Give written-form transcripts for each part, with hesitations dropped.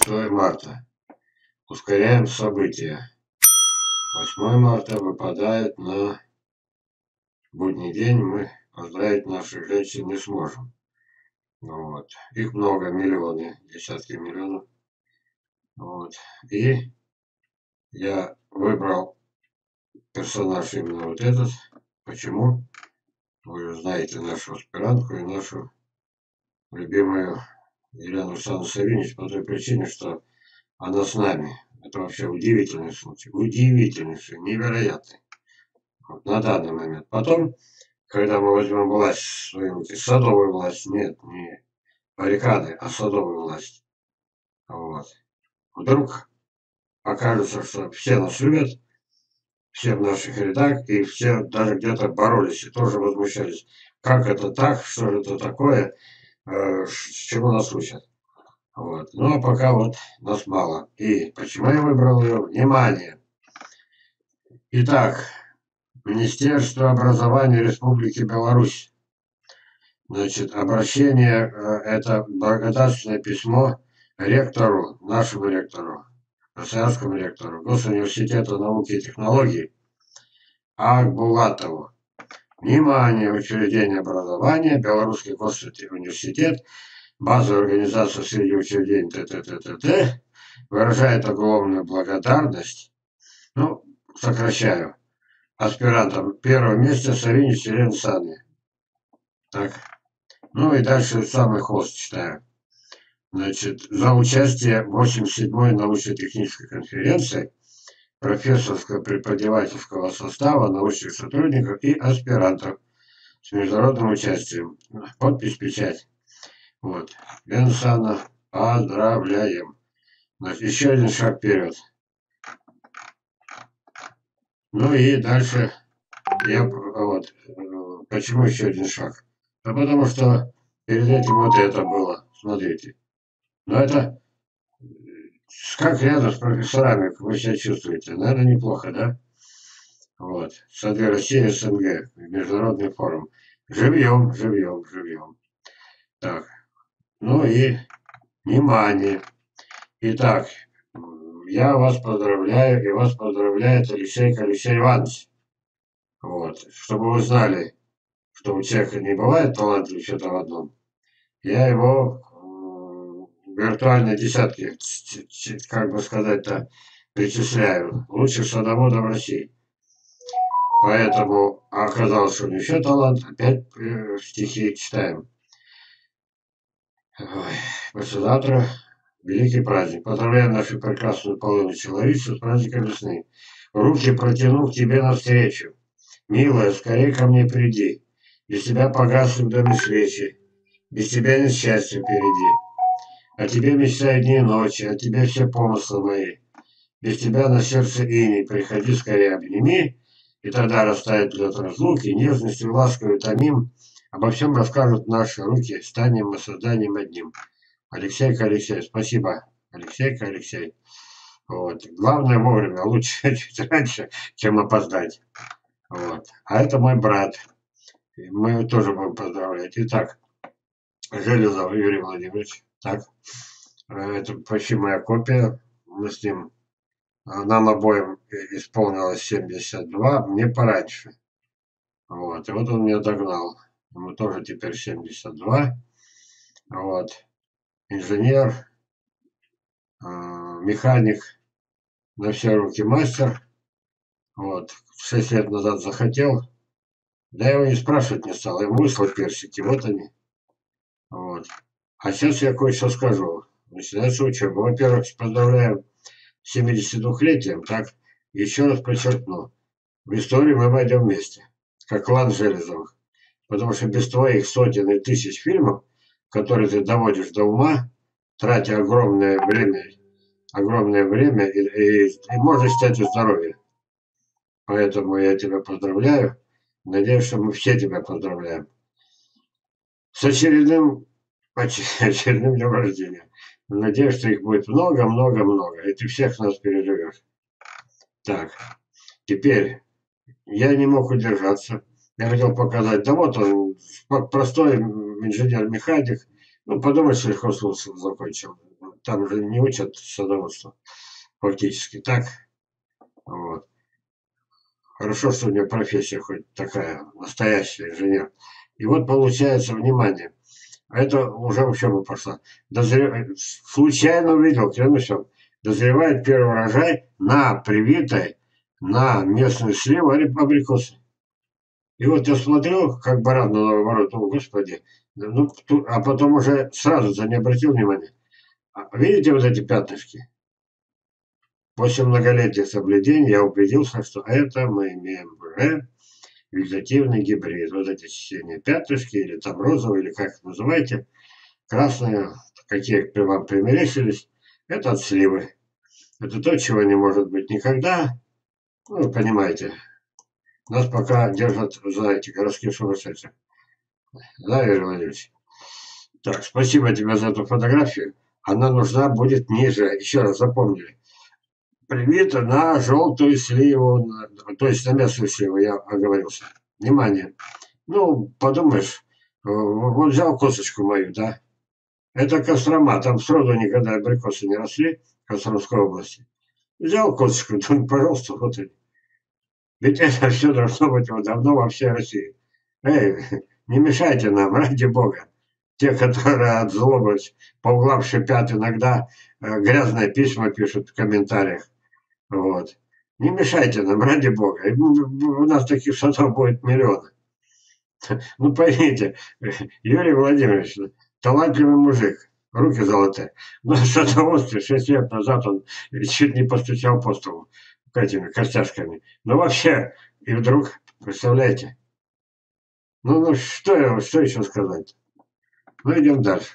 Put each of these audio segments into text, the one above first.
6 марта. Ускоряем события. 8 марта выпадает на будний день. Мы поздравить наших женщин не сможем. Вот. Их много, миллионы, десятки миллионов. Вот. И я выбрал персонаж именно вот этот. Почему? Вы знаете нашу аспирантку и нашу любимую Елену Александровну Савинич по той причине, что она с нами. Это вообще удивительный случай. Удивительнейший, невероятный. Вот, на данный момент. Потом, когда мы возьмем власть в свои руки, садовую власть, нет, не баррикады, а садовую власть. Вот. Вдруг окажется, что все нас любят, все в наших рядах, и все даже где-то боролись и тоже возмущались. Как это так? Что же это такое? С чему нас учат? Вот. Ну а пока вот нас мало. И почему я выбрал ее? Внимание! Итак, Министерство образования Республики Беларусь. Значит, обращение, это благодарственное письмо ректору, нашему ректору, россиянскому ректору Госуниверситета науки и технологий Акбулатову. Внимание! Учреждение образования, Белорусский госуниверситет, базовая организация среди учреждений ТТТТ выражает огромную благодарность, ну, сокращаю, аспирантам первого места Савинич Елене Александровне. Так. Ну и дальше самый хвост читаю. Значит, за участие в 87-й научно-технической конференции профессорского преподавательского состава, научных сотрудников и аспирантов с международным участием. Подпись, печать. Вот. Елена Александровна, поздравляем. Значит, еще один шаг вперед. Ну и дальше я вот почему еще один шаг? Да потому что перед этим вот это было. Смотрите. Но это как рядом с профессорами вы себя чувствуете? Наверное, неплохо, да? Вот. СНГ Россия, СНГ. Международный форум. Живьем, живьем, живьем. Так. Ну и внимание. Итак, я вас поздравляю, и вас поздравляет Алексей Иванович. Вот. Чтобы вы знали, что у человека не бывает талантливого что-то в одном. Я его виртуальной десятки, как бы сказать-то, причисляю. Лучших садоводов России. Поэтому оказалось, что у него еще талант. Опять стихи читаем. Ой, послезавтра великий праздник. Поздравляю нашу прекрасную половину человечества с праздником весны. Руки протяну к тебе навстречу. Милая, скорее ко мне приди. Без тебя погасли в доме свечи. Без тебя нет счастья впереди. О тебе мечтаю дни и ночи, о тебе все помыслы мои. Без тебя на сердце иней, приходи скорее обними, и тогда растает лед разлуки, нежностью ласковой томим, обо всем расскажут наши руки, станем мы созданием одним. Алексей, спасибо, Алексей. Вот. Главное вовремя, лучше чуть раньше, чем опоздать. Вот. А это мой брат. Мы его тоже будем поздравлять. Итак, Железов Юрий Владимирович. Так. Это почти моя копия. Мы с ним, нам обоим исполнилось 72, мне пораньше. Вот. И вот он меня догнал. Ему тоже теперь 72. Вот. Инженер, механик, на все руки мастер. Вот. 6 лет назад захотел. Да я его не спрашивать не стал. Ему выслал персики. Вот они. Вот. А сейчас я кое-что скажу. Начинается учеба. Во-первых, поздравляю с 72-летием. Так, еще раз подчеркну. В историю мы войдем вместе. Как клан Железовых. Потому что без твоих сотен и тысяч фильмов, которые ты доводишь до ума, тратя огромное время и можешь стать здоровье. Поэтому я тебя поздравляю. Надеюсь, что мы все тебя поздравляем. С очередным днем рождения. Надеюсь, что их будет много, и ты всех нас переживешь. Так, теперь я не мог удержаться. Я хотел показать, да вот он, простой инженер-механик. Ну, подумай, сельхозвуз закончил. там же не учат садоводство фактически, так? Вот. Хорошо, что у меня профессия хоть такая, настоящий инженер. И вот получается, внимание, а это уже в чем пошла. Случайно увидел, клянусь вам, дозревает первый урожай на привитой, на местную сливу абрикосы. И вот я смотрю, как баран на Новый ворот, о, господи, ну, а потом уже сразу за не обратил внимания. Видите вот эти пятнышки? После многолетних соблюдений я убедился, что это мы имеем уже вегетативный гибрид. Вот эти синие пятнышки, или там розовые, или как их называете, красные, какие вам примерещились, это от сливы. Это то, чего не может быть никогда. Ну, вы понимаете, нас пока держат за эти городские сумасшедшие. Да, Юрий Владимирович? Так, спасибо тебе за эту фотографию. Она нужна будет ниже. Еще раз запомнили. Привита на желтую сливу, то есть на местную сливу, я оговорился. Внимание. Ну, подумаешь, вот взял косточку мою, да? Это Кострома, там сроду никогда абрикосы не росли в Костромской области. Взял косточку, ну, пожалуйста, вот и. Ведь это все должно быть вот давно во всей России. Эй, не мешайте нам, ради бога. Те, которые от злобы по углам шипят иногда, грязные письма пишут в комментариях. Вот. Не мешайте нам, ради бога. У нас таких садов будет миллионы. Ну, поймите, Юрий Владимирович, талантливый мужик, руки золотые. Но в садоводстве 6 лет назад он чуть не постучал по столу этими костяшками. Ну, вообще, и вдруг, представляете? Ну, что еще сказать? Ну, идем дальше.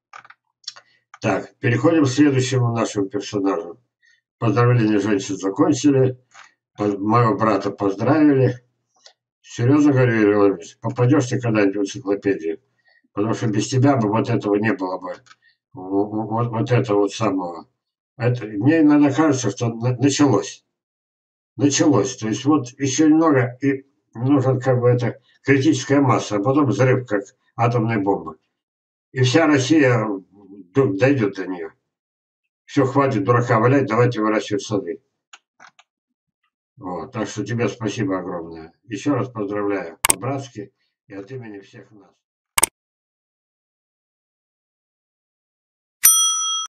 Так, переходим к следующему нашему персонажу. Поздравления женщин закончили. Моего брата поздравили. Серьезно говорю, Юрий Владимирович, попадешь ты когда-нибудь в энциклопедию? Потому что без тебя бы вот этого не было бы. Вот этого вот самого. Мне иногда кажется, что началось. Началось. То есть вот еще немного, и нужна как бы это критическая масса, а потом взрыв, как атомной бомбы. И вся Россия дойдет до нее. Все, хватит дурака валять, давайте выращивать сады. Вот, так что тебе спасибо огромное. Еще раз поздравляю по-братски и от имени всех нас.